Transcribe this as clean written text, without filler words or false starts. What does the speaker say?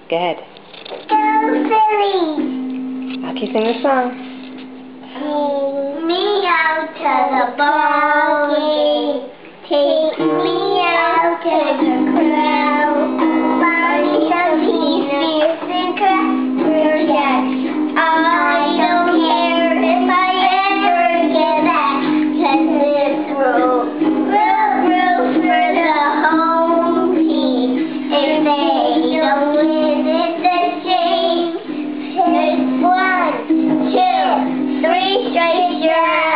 Go ahead. Go Phillies! Okay, sing the song. Take me out to the ballgame. Take me out to the crowd. Buy me some peanuts and cracker jacks. I don't care if I ever get back, 'cause this room for the home team. If they don't win, it's a shame. It's 1, 2, 3 straight drives.